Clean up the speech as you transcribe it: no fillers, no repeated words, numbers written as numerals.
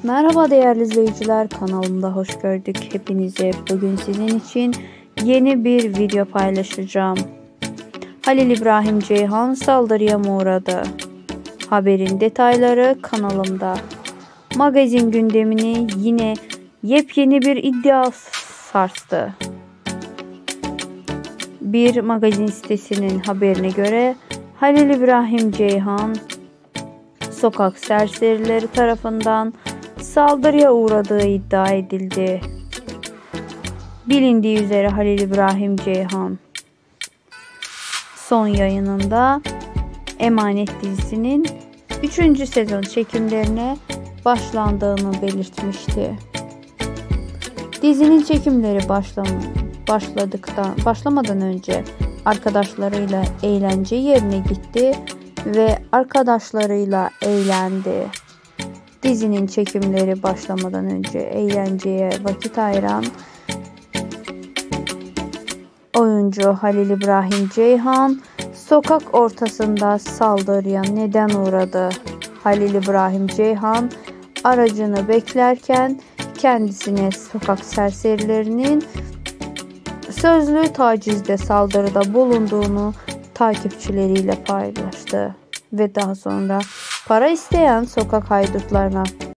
Merhaba değerli izleyiciler, kanalımda hoş gördük hepinizi. Bugün sizin için yeni bir video paylaşacağım. Halil İbrahim Ceyhan saldırıya mı uğradı? Haberin detayları kanalımda. Magazin gündemini yine yepyeni bir iddia sarstı. Bir magazin sitesinin haberine göre Halil İbrahim Ceyhan sokak serserileri tarafından saldırıya uğradığı iddia edildi. Bilindiği üzere Halil İbrahim Ceyhan son yayınında Emanet dizisinin 3. sezon çekimlerine başlandığını belirtmişti. Dizinin çekimleri başlamadan önce arkadaşlarıyla eğlence yerine gitti ve arkadaşlarıyla eğlendi. Dizinin çekimleri başlamadan önce eğlenceye vakit ayıran oyuncu Halil İbrahim Ceyhan sokak ortasında saldırıya neden uğradı. Halil İbrahim Ceyhan aracını beklerken kendisine sokak serserilerinin sözlü tacizde saldırıda bulunduğunu takipçileriyle paylaştı ve daha sonra para isteyen sokak haydutlarına